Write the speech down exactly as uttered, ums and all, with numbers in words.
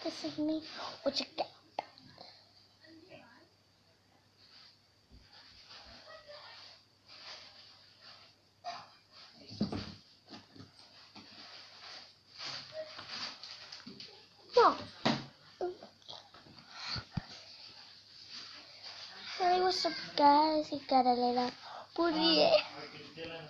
This is me. What you got? No. Hey, what's up, guys? You got a little booty.